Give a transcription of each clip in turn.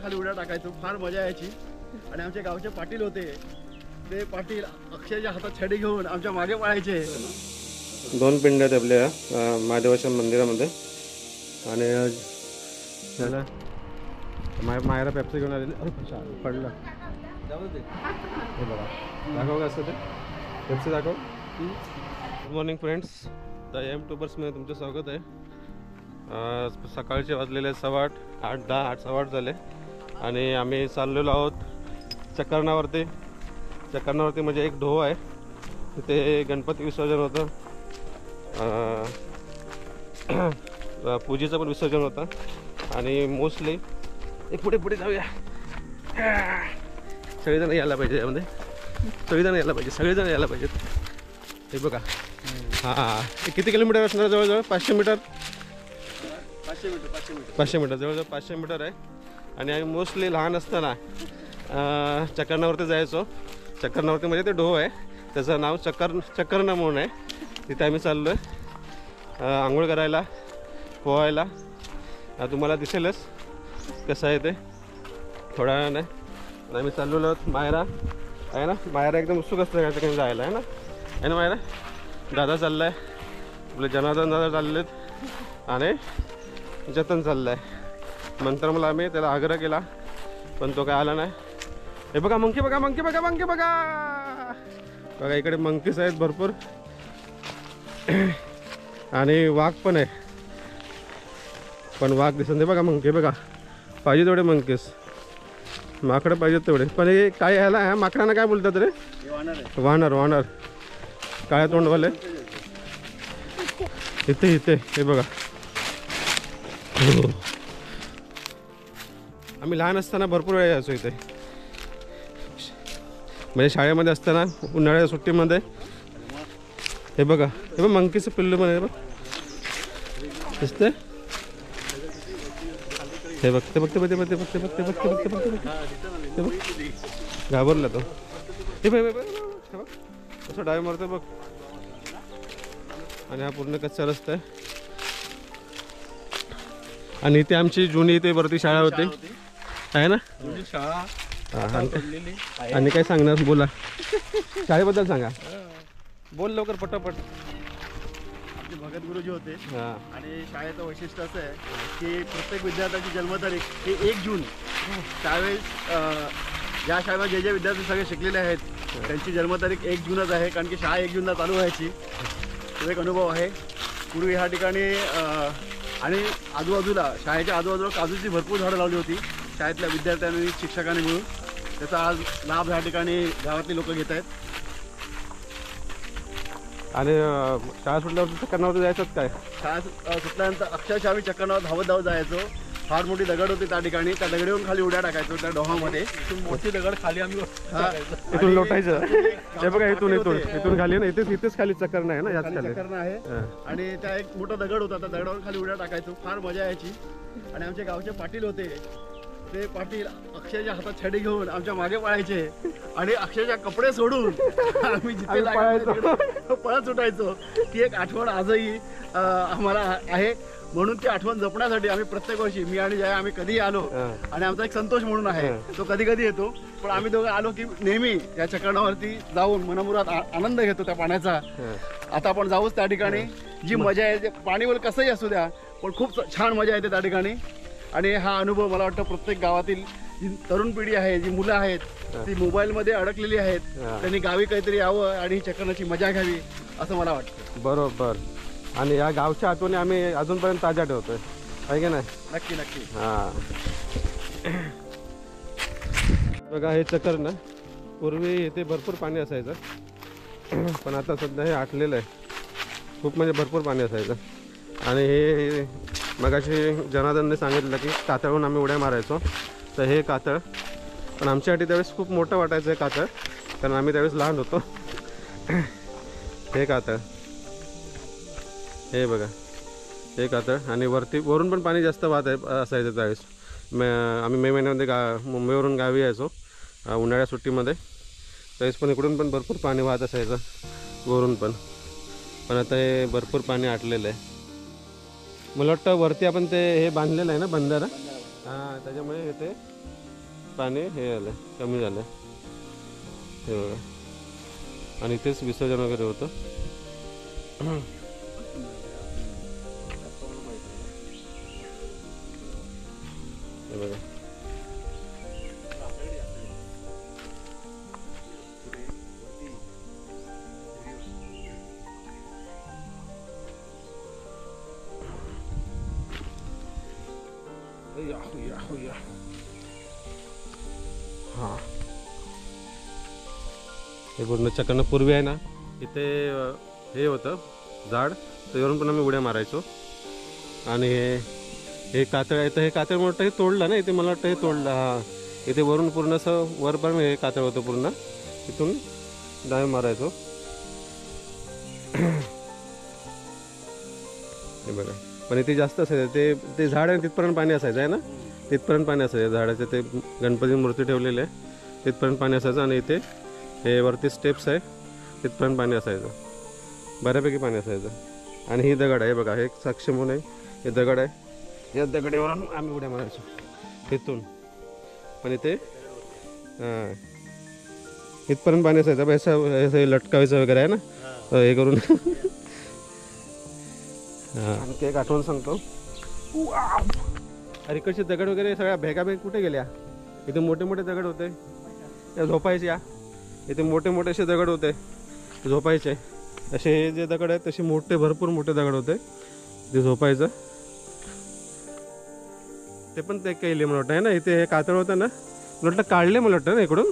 खाली उड्या टाकायचो, फार मजा यायची. आणि आमचे गावचे पाटील होते, ते पाटील अक्षरशः हातात छडी घेऊन आमच्या मागे पळायचे. 2 पिंड्या आहेत आपल्या महादेवाच्या मंदिरामध्ये. आणि त्याला मायरा पेप्सी घेऊन आलेली. अरे पडला हे बघा, दाखव का असं ते पेप्सी दाखव. गुड मॉर्निंग फ्रेंड्स, द M2मध्ये तुमचं स्वागत आहे. सकाळचे वाजलेले 8:15, 8, 10, 8, 8:15 झाले आणि आम्ही चाललेलो आहोत चक्करणावरती. चक्करणावरती म्हणजे एक ढो आहे, तिथे गणपती विसर्जन होतं, पूजेचं पण विसर्जन होतं. आणि मोस्टली एक पुढे जाऊया, सगळेजण यायला पाहिजे यामध्ये, सगळेजण यायला पाहिजेत. हे बघा, हां किती किलोमीटर असणार? जवळजवळ 500 मीटर, 500 मीटर जवळजवळ 500 मीटर आहे. आणि आम्ही मोस्टली लहान असताना चक्करणावरती जायचो. चक्करणावरती म्हणजे ते ढो आहे, त्याचं नाव चक्करणा म्हणून आहे. तिथे आम्ही चाललो आहे आंघोळ करायला, पोहायला. तुम्हाला दिसेलच कसं आहे ते थोड्या वेळाने. आम्ही चाललेलो आहोत. मायरा आहे ना, मायरा एकदम उत्सुक असतं त्या ठिकाणी जायला, आहे ना मायरा. दादा चालला आहे, आपले जनार्दन दादा चाललेत आणि जतन चाललं आहे. नंतर मला आम्ही त्याला आग्रह केला पण तो काय आला नाही. हे बघा मंकी, बघा इकडे मंकीज आहेत भरपूर आणि वाघ पण आहे, पण वाघ दिसत नाही. बघा मंकी, बघा पाहिजे तेवढे मंकीज, माकडं पाहिजेत तेवढे. पण हे काय यायला माकडांना काय बोलतात रे? वानर, काळ्या तोंडवाले. इथे हे बघा. आम्ही लहान असताना भरपूर वेळ यायचो इथे, म्हणजे शाळेमध्ये असताना उन्हाळ्याच्या सुट्टीमध्ये. हे बघा मंकीचं पिल्लू पण आहे बघ, दिसते. हे बघते घाबरला तो. हे बघ असं डाय मारतो बघ. आणि हा पूर्ण कच्चा रस्ता आहे. आणि इथे आमची जुनी इथे वरती शाळा होती, आहे ना शाळा. आणि काय सांगणार, बोला शाळेबद्दल सांगा, बोल लवकर पटापट. आमचे भगत गुरुजी होते. आणि शाळेचं वैशिष्ट्य असं आहे की प्रत्येक विद्यार्थ्याची जन्मतारीख ही 1 जून. त्यावेळेस ज्या शाळेमध्ये जे विद्यार्थी सगळे शिकलेले आहेत त्यांची जन्मतारीख 1 जूनच आहे, कारण की शाळा 1 जूनला चालू व्हायची. तो एक अनुभव आहे. पूर्वी ह्या ठिकाणी आणि आजूबाजूला, शाळेच्या आजूबाजूला काजूची भरपूर झाडं लावली होती शाळेतल्या विद्यार्थ्यांनी, शिक्षकांनी मिळून. त्याचा आज लाभ ह्या ठिकाणी गावातली लोक घेत आहेत. आणि शाळा सुटल्यावर चक्करणावरती जायचंच काय? शाळा सुटल्यानंतर अक्षरशः आम्ही चक्करणावर धावत जायचो. फार मोठी दगड होती त्या ठिकाणी, त्या दगडीवरून खाली उड्या टाकायचो त्या डोहामध्ये. मोठी दगड खाली आम्ही इथून लोटायचं. हे बघा इथून खाली ना, इथेच खाली चक्करणा आहे ना, याच खाली चक्करणा आहे. आणि त्या एक मोठा दगड होता, त्या दगडावरून खाली उड्या टाकायचो, फार मजा यायची. आणि आमचे गावचे पाटील होते, ते पाटील अक्षरशः हातात छडी घेऊन आमच्या मागे पळायचे. आणि अक्षरशः कपडे सोडून आम्ही जिथे पळत सुटायचो. ती एक आठवण आजही आम्हाला आहे. म्हणून ती आठवण जपण्यासाठी आम्ही प्रत्येक वर्षी, मी आणि जया, आम्ही कधीही आलो, आणि आमचा एक संतोष म्हणून आहे, तो कधी येतो, पण आम्ही दोघं आलो की नेहमी या चक्करणावरती जाऊन मनमुराद आनंद घेतो त्या पाण्याचा. आता आपण जाऊच त्या ठिकाणी. जी मजा आहे, पाणीवर कसंही असू द्या, पण खूप छान मजा येते त्या ठिकाणी. आणि हा अनुभव मला वाटतं प्रत्येक गावातील जी तरुण पिढी आहे, जी मुलं आहेत, ती मोबाईलमध्ये अडकलेली आहेत, त्यांनी गावी काहीतरी यावं आणि ही चक्करणाची मजा घ्यावी असं मला वाटतं. बरोबर. आणि या गावच्या आठवणी आम्ही अजूनपर्यंत ताज्या ठेवतोय, आहे की नाही? नक्की. हां बघा हे चक्कर ना, पूर्वी इथे भरपूर पाणी असायचं, पण आता सध्या हे आटलेलं आहे खूप, म्हणजे भरपूर पाणी असायचं. आणि हे मगाशी जनार्दनने सांगितलं की कातळहून आम्ही उड्या मारायचो. तर हे कातळ, पण आमच्यासाठी त्यावेळेस खूप मोठं वाटायचं आहे कातळ, कारण आम्ही त्यावेळेस लहान होतो. हे कातळ, हे बघा हे कातळ. आणि वरून पण पाणी जास्त वाहत असायचं त्यावेळेस. आम्ही मे महिन्यामध्ये मुंबईवरून गावी यायचो उन्हाळ्या सुट्टीमध्ये, त्यावेळेस पण इकडून पण भरपूर पाणी वाहत असायचं वरून पण. पण आता हे भरपूर पाणी आटलेलं आहे. मला वाटतं वरती आपण ते हे बांधलेलं आहे ना, बंधारा. हां, त्याच्यामुळे इथे पाणी हे झालं कमी झालं हे बघा आणि इथेच विसर्जन वगैरे होतं. हे बघा हां हे पूर्ण चक्रानं पूर्वी आहे ना इथे हे होतं झाड त्याच्यावरून पण आम्ही उड्या मारायचो. आणि हे कातळ आहे तर हे कातळ मोठं हे तोडलं ना इथे मला वाटतं हे तोडलं. हां इथे वरून पूर्ण असं वर पण हे कातळ होतं पूर्ण इथून डाय मारायचो. हे बघा पण इथे जास्त असायचं ते झाड आहे तिथपर्यंत पाणी असायचं आहे ना तिथपर्यंत पाणी असायचं झाडाचे ते गणपती मूर्ती ठेवलेले आहे तिथपर्यंत पाणी असायचं. आणि इथे हे वरती स्टेप्स आहे तिथपर्यंत पाणी असायचं बऱ्यापैकी पाणी असायचं. आणि ही दगड आहे बघा हे साक्ष म्हणून आहे हे दगड आहे या दगडीवरून आम्ही उड्या मारायचो तिथून. पण इथे हां इथपर्यंत पाणी असायचं असं लटकावायचं वगैरे आहे ना हे करून. हां आणखी एक आठवण सांगतो अरे कसे दगड वगैरे सगळ्या भेगाभेग कुठे गेल्या. इथे मोठे मोठे दगड होते त्या झोपायच्या इथे मोठे मोठे असे दगड होते झोपायचे. असे हे जे दगड आहेत तसे मोठे भरपूर मोठे दगड होते ते झोपायचं. ते पण ते केले मला वाटतं आहे ना इथे हे कातळ होतं ना मला वाटतं काढले मला वाटतं ना इकडून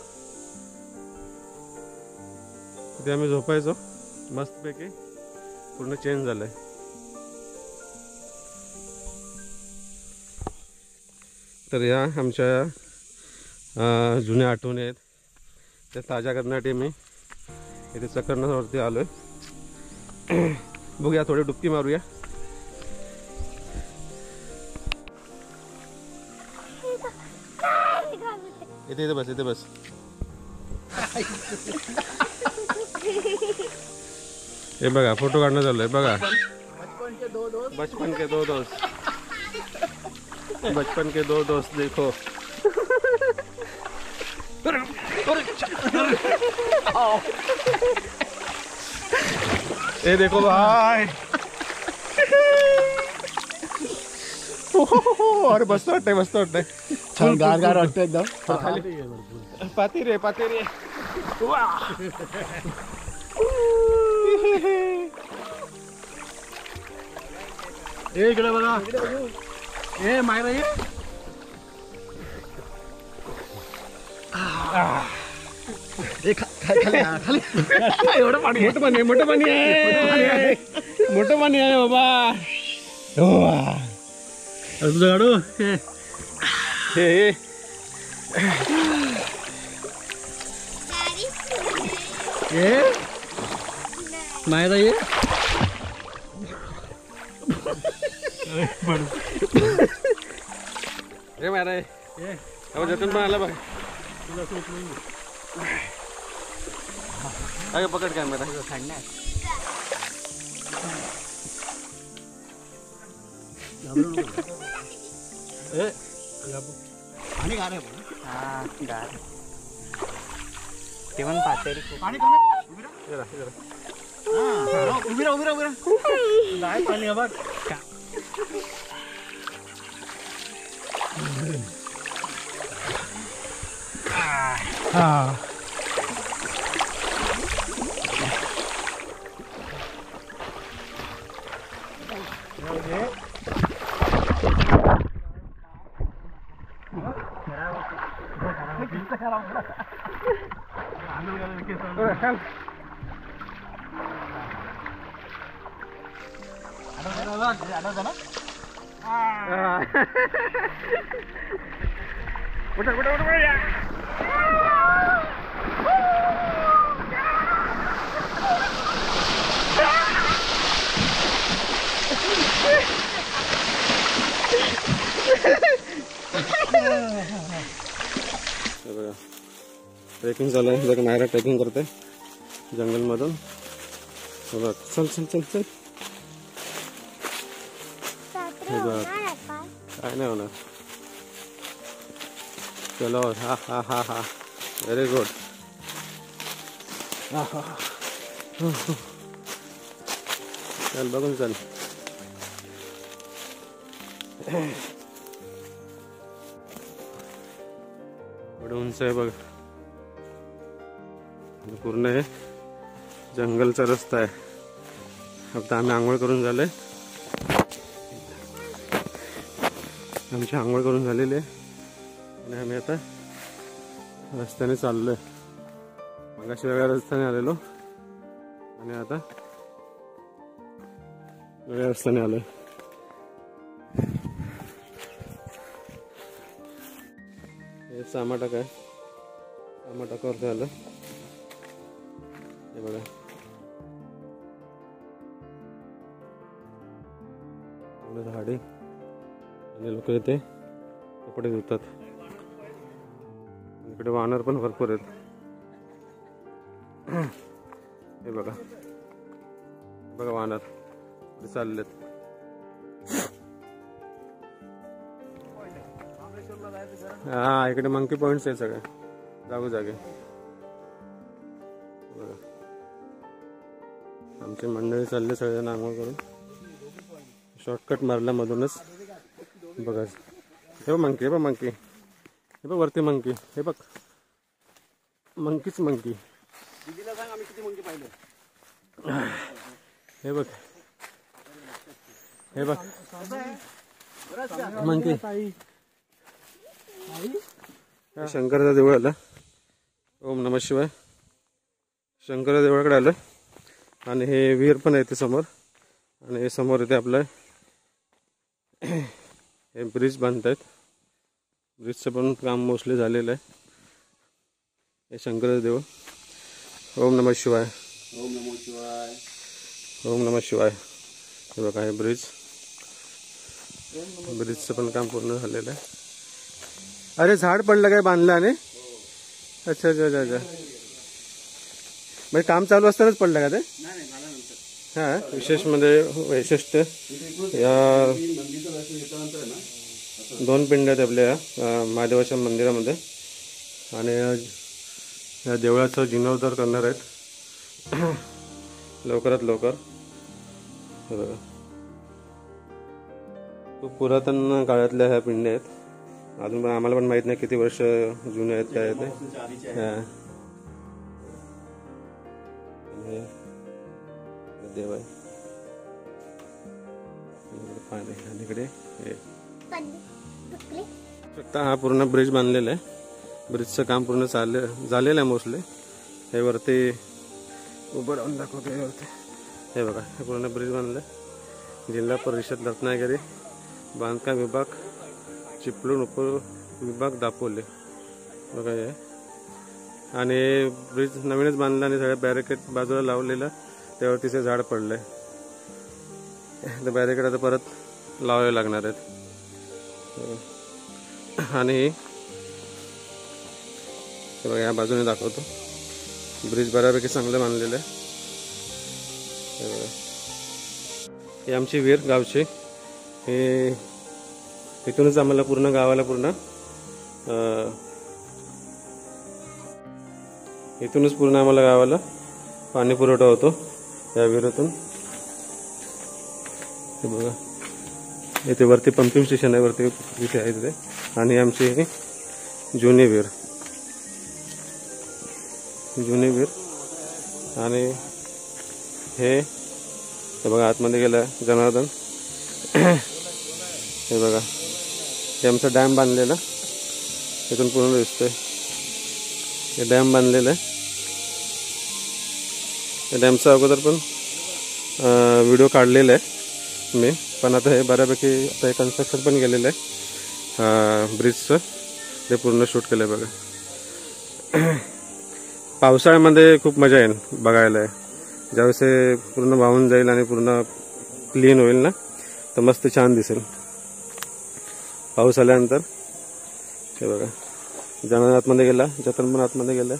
इथे आम्ही झोपायचो मस्तपैकी पूर्ण चेंज झालंय. तर या आमच्या जुन्या आठवणी आहेत त्या ताज्या करण्यासाठी मी इथे चक्रावरती आलो आहे. बघूया थोडी डुबकी मारूया. इथे बस इथे बस. हे बघा फोटो काढणं चालू आहे बघा. बचपन के दो दोस्त बचपन के दो दोस्त देखो. ये देखो भाई. अरे मस्त वाटतंय मस्त वाटतंय छान गार गार वाटतं एकदम. पाती रे इकडे बघा ए मायरा ये. खाली एवढं पाणी मोठं पाणी आहे मोठं पाणी आहे बाबा. तुझं गाडू हे मायरा ये. हे मारा जतन पण आला बघा. अगे पकड कॅमेरा. पाणी गार आहे ते पण पातेरी पाणी कमी. उभी राहा नाही पाणी बघ. ट्रेकिंग चालू आहे बघा. मायरा ट्रेकिंग करते जंगलमधून. चल चल चल चल. काय नाही होणार. चलो हा हा हा हा व्हेरी गुड. चल बघून चल. एवढं उंच आहे बघ. पूर्ण हे जंगलचा रस्ता आहे. आता आम्ही आंघोळ करून झाले. आमची आंघोळ करून झालेली आहे आणि आम्ही आता रस्त्याने चाललोय. मगाशी वेगळ्या रस्त्याने आलेलो आणि आता वेगळ्या रस्त्याने आलोय. हे सामाटक आहे. सामाटकावरती आलं. हे बघा झाडे आणि लोक इथे कपडे धुतात. इकडे वानर पण भरपूर आहेत. हे बघा बघा वानर चाललेत. हा इकडे मंकी पॉइंट्स आहे सगळे जागोजागे. बघा आमची मंडळी चालले सगळ्यांना आंघोळ करून. शॉर्टकट मारला मधूनच. बघा हे बघ मंकी. हे बघ मंकी. हे बघ वरती मंकी. हे बघ मंकीच मंकी. दीदीला सांग आम्ही किती मंकी पाहिले. हे बघ हे बघ मंकी. शंकराचं देऊळ आलं. ओम नमः शिवाय. शंकराच्या देवळाकडे आलं आणि हे विहीर पण आहे ते समोर. आणि हे समोर इथे आपलं हे ब्रिज बांधतायत. ब्रिजचं पण काम मोस्टली झालेलं आहे. हे शंकराचं देऊळ. ओम नमः शिवाय. ओम नमो शिवाय. ओम नमः शिवाय. हे बघा हे ब्रिज. ब्रिजचं पण काम पूर्ण झालेलं आहे. अरे झाड पडलं काय बांधलं आणि. अच्छा अच्छा अच्छा अच्छा म्हणजे काम चालू असतानाच पडलं का ते. हा विशेष म्हणजे वैशिष्ट्य या 2 पिंड्या आहेत आपल्या महादेवाच्या मंदिरामध्ये. आणि या देवळाचं जीर्णोद्धार करणार आहेत लवकरात लवकर. बघा खूप पुरातन काळातल्या ह्या पिंड्या आहेत. अजून पण आम्हाला पण माहित नाही किती वर्ष जुने आहेत काय ते. देव आहे पाणी. इकडे हा पूर्ण ब्रिज बांधलेला आहे. ब्रिजचं काम पूर्ण झालेलं आहे मोस्टली. हे वरती उभं राहून दाखवतो. हे वरती हे बघा हे पूर्ण ब्रिज बांधलं. जिल्हा परिषद रत्नागिरी बांधकाम विभाग चिपळूण उपविभाग दापोले बघा हे. आणि ब्रिज नवीनच बांधला आणि सगळ्या बॅरिकेड बाजूला लावलेलं. त्यावरती ते झाड पडलंय. ते बॅरिकेड आता परत लावावे लागणार आहेत. आणि बघा या बाजूने दाखवतो. ब्रिज बऱ्यापैकी चांगलं बांधलेलं आहे. हे आमची विहीर गावची. हे इथूनच आम्हाला पूर्ण गावाला इथूनच पूर्ण आम्हाला गावाला पाणी पुरवठा होतो या विहिरीतून. हे बघा इथे वरती पंपिंग स्टेशन आहे. वरती तिथे आहे तिथे. आणि आमची ही जुनी विहीर. आणि हे बघा आतमध्ये गेलं जनार्दन. हे बघा हे आमचा डॅम बांधलेला. इथून पूर्ण दिसतोय. हे डॅम बांधलेलं आहे. या डॅमचा अगोदर पण व्हिडिओ काढलेला आहे मी. पण आता हे बऱ्यापैकी आता हे कन्स्ट्रक्शन पण केलेलं आहे ब्रिजचं. ते पूर्ण शूट केलं आहे बघा. पावसाळ्यामध्ये खूप मजा येईल बघायला. ज्यावेळेस हे पूर्ण वाहून जाईल आणि पूर्ण क्लीन होईल ना तर मस्त छान दिसेल पाऊस आल्यानंतर. हे बघा जनावर आतमध्ये गेला. जतन पण आतमध्ये गेला.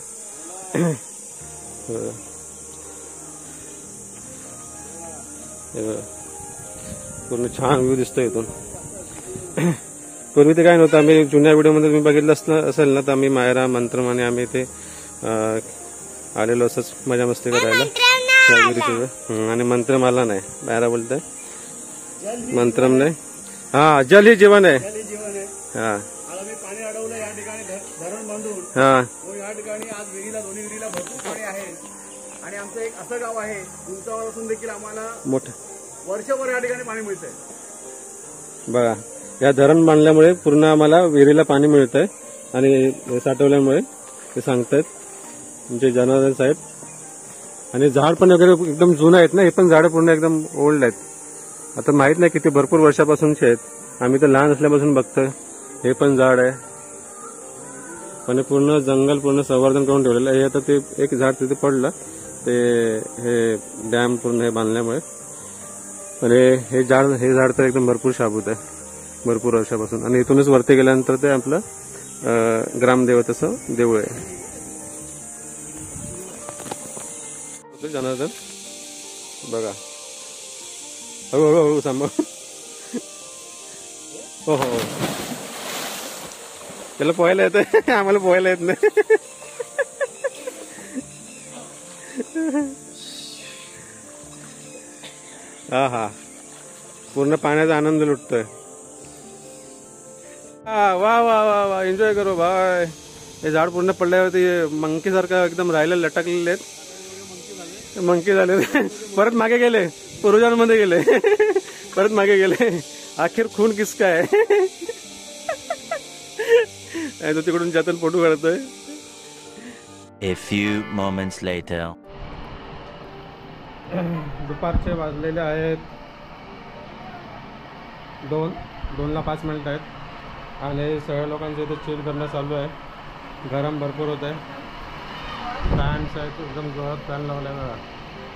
हे बघा पूर्ण छान व्ह्यू दिसतोय इथून. पूर्वी ते काय नव्हतं. आम्ही जुन्या व्हिडिओमध्ये तुम्ही बघितलं असेल ना, तर आम्ही मायरा मंत्रम आणि आम्ही ते आलेलो असंच मजा मस्ती करायला त्या विहिरीच्या. आणि मंत्रम आला नाही, मायरा बोलतोय मंत्रम नाही. हा, जल ही जीवन आहे. जल हे जीवन आहे. हा आज आम्ही पाणी अडवलं या ठिकाणी धरण बांधून. हा या ठिकाणी आज दोन्ही विहिरीला भरपूर पाणी आहे. आणि आमचं एक असं गाव आहे उंचावर असून देखील आम्हाला मोठं वर्षभर या ठिकाणी पाणी मिळतंय. बघा, या धरण बांधल्यामुळे पूर्ण आम्हाला विहिरीला पाणी मिळतंय आणि साठवल्यामुळे ते सांगतायत तुमचे जनार्दन साहेब. आणि झाड पण वगैरे एकदम जुनं आहेत ना, हे पण झाडं पूर्ण एकदम ओल्ड आहेत. आता माहित नाही किती भरपूर वर्षापासूनचे आहेत. आम्ही तर लहान असल्यापासून बघतोय. हे पण झाड आहे, पण पूर्ण जंगल पूर्ण संवर्धन करून ठेवलेलं आहे. हे आता ते एक झाड तिथे पडलं, ते हे डॅम पूर्ण हे बांधल्यामुळे. आणि हे झाड तर एकदम भरपूर शाबूत आहे भरपूर वर्षापासून. आणि इथूनच वरती गेल्यानंतर ते आपलं ग्रामदेवतेचं देऊळ आहे. जनार्दन बघा, हळूहळू सांभाळ. हो हो, त्याला पोहायला येतं, आम्हाला पोहायला येत नाही. हा हा, पूर्ण पाण्याचा आनंद लुटतोय. वा वा वा वा, एन्जॉय करू बाय. हे झाड पूर्ण पडल्यावरती मंकी सारखं एकदम राहिले लटकलेले आहेत. मंकी झाले, परत मागे गेले, पूर्वजांमध्ये गेले, परत मागे गेले. अखेर खून किसका आहे. तो तिकडून जाताना फोटो काढतोय. A few moments later. दुपारचे वाजलेले आहेत 2:02ला 5 मिनिट आहेत. आणि सगळ्या लोकांचे इथे चिल करणं चालू आहे. गरम भरपूर होत आहे. फॅन्स आहेत, एकदम जोरात फॅन लावला आहे बघा.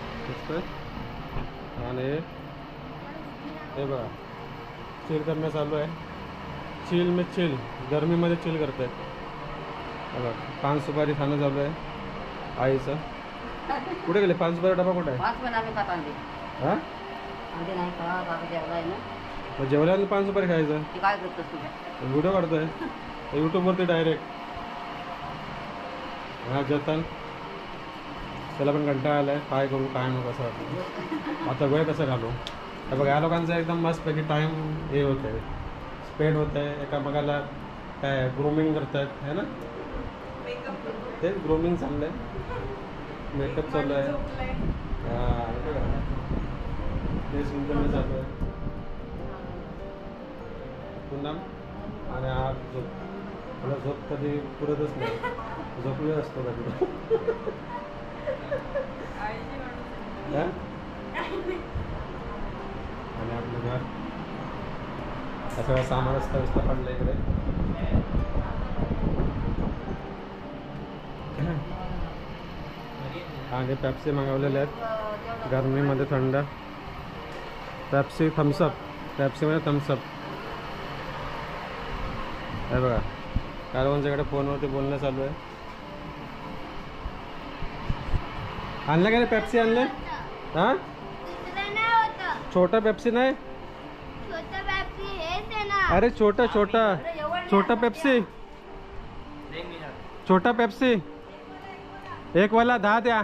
आणि हे बघा, चिल करणं चालू आहे. चिल में चिल, गरमीमध्ये चिल करत आहेत बघा. पान सुपारी खाणं चालू आहे आईचं. कुठे गेले पान सुपारी डबा? कुठे आहे? हा, जेवल्यानंतर पान सुपारी खायचं. व्हिडिओ काढतोय युट्यूबवरती डायरेक्ट. हा जतन, त्याला पण कंटाळा आलाय. काय करू काय नको असं वाटतं. आता वेळ कसं घालू. तर बघा, या लोकांचा एकदम मस्तपैकी टाईम हे होत आहे, स्पेंड होत आहे. एकामेकाला काय ग्रूमिंग करतायत है ना, ते ग्रूमिंग चाललं आहे, मेकअप चालू आहे. हां, ते सुंदर चालू आहे पुन्हा. आणि हा झोप, मला झोप कधी पुरतच नाही, झोपले असतो कधी. आणि आपलं घर सगळं सामान व्यस्त पडलं इकडे. आणि पेप्सी मागवलेले आहेत गरमीमध्ये थंड. पेप्सी थम्सअप, पेप्सीमध्ये थम्सअप. हे बघा, कारवांच्याकडे फोनवरती बोलणं चालू आहे. आणलं का रे पेप्सी? आणले? हां, छोटा पेप्सी नाही, अरे छोटा छोटा छोटा पेप्सी, छोटा पेप्सी. एक वाला 10 द्या,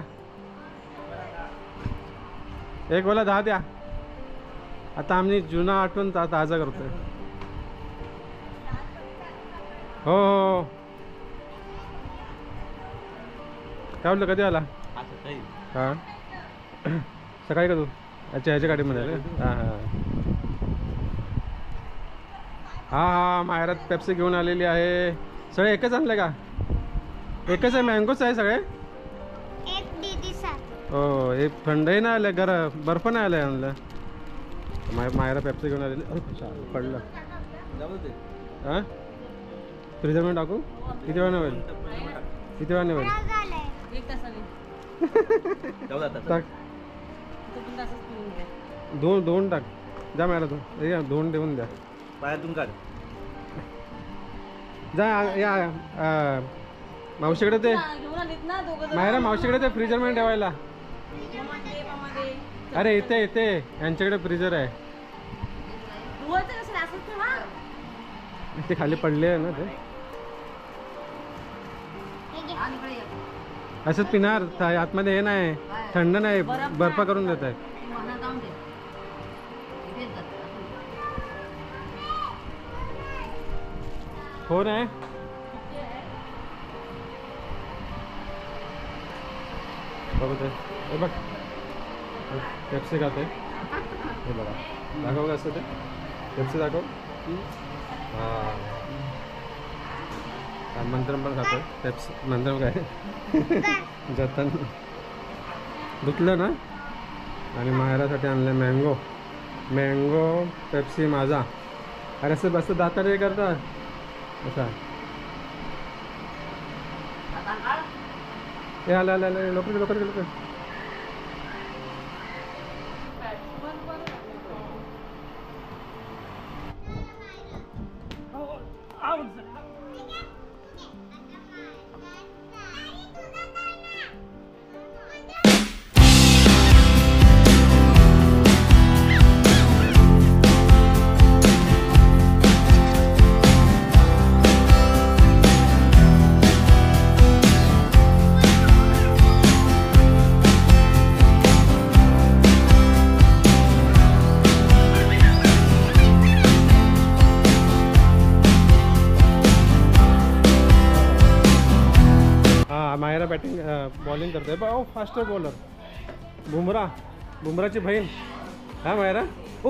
एक वाला 10 द्या. आता आम्ही जुना आठवण ताजा करतोय. हो हो, काय बोललं? कधी आला? हां, सकाळी का तू? अच्छा, ह्याच्या गाडीमध्ये आले. हां हां हां हां, माहेरात पेप्सी घेऊन आलेली आहे. सगळे एकच आणले का? एकच आहे, मँगोच आहे सगळे. हो, हे थंडही नाही आलं, बर्फ नाही आलं आणलं. मायरा पेप्सी घेऊन आलेली. अरे पडलं. हां, फ्रीजरमध्ये टाकू? किती वेळाने होईल? किती वेळाने होईल? टाक, दोन टाक. जा मॅडम, तू दोन देऊन द्या. पायातून काढ. जा या मावशीकडे ते, मायरा मावशीकडे ते फ्रीजरमध्ये ठेवायला. अरे इथे इथे यांच्याकडे फ्रीजर आहे. ते खाली पडले आहे ना ते असंच पिणार आतमध्ये हे नाही थंड नाही बर्फ करून देत आहे हो नाही बघ ते हे बघ पेप्सी खाते हे बघा दाखव कसं ते पेप्सी दाखव हां मंत्रम पण खातोय पेप्सी मंत्रम काय जतन धुतलं ना आणि माहेरासाठी आणलं मँगो मँगो पेप्सी माझा अरे असं बस दातार हे करतात असा हे आलं आलं आलं लवकर लवकर लवकर मायरा बॅटिंग बॉलिंग करते बा फास्टर बॉलर बुमराची बहीण हा मायरा ओ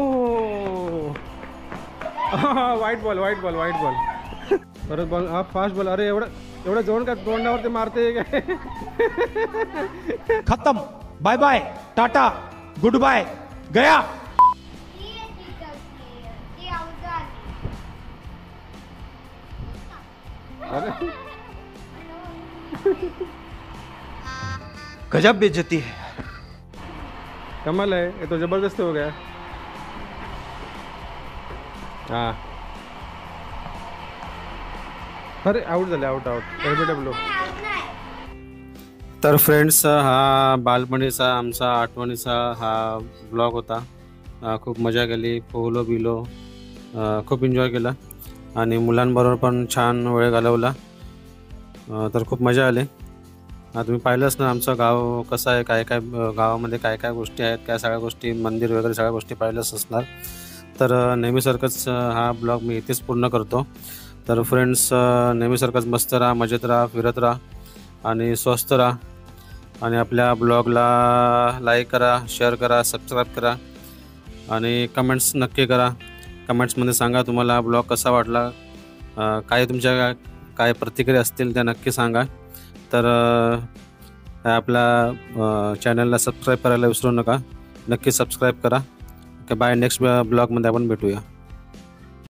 वाईट बॉल परत बॉल हा फास्ट बॉल अरे एवढं जवळ का तोंडावरती मारते काय खत्म बाय बाय टाटा गुड बाय गया अरे गजब बेइज्जती है कमाल है ये तो जबरदस्त हो गया हाँ अरे आउट झाले आउट LBW तर फ्रेंड्स हा बालपणीचा आमचा आठवणीचा हा ब्लॉग होता खूप मजा केली पोहलो बिलो खूप एन्जॉय केला आणि मुलांबरोबर पण छान वेळ घालवला तर खूप मजा आली तुम्ही पाहिलंच ना आमचं गाव कसं आहे काय काय गावामध्ये काय काय गोष्टी आहेत काय सगळ्या गोष्टी मंदिर वगैरे सगळ्या गोष्टी पाहिलंच असणार तर नेहमीसारखंच हा ब्लॉग मी इथेच पूर्ण करतो तर फ्रेंड्स नेहमीसारखंच मस्त राहा मजेत राहा फिरत राहा आणि स्वस्त राहा आणि आपल्या ब्लॉगला लाईक करा शेअर करा सबस्क्राईब करा आणि कमेंट्स नक्की करा कमेंट्समध्ये सांगा तुम्हाला हा ब्लॉग कसा वाटला काय तुमच्या काय प्रतिक्रिया असतील त्या नक्की सांगा तर आपल्या चॅनलला सबस्क्राईब करायला विसरू नका नक्की सबस्क्राईब करा बाय नेक्स्ट ब्लॉगमध्ये आपण भेटूया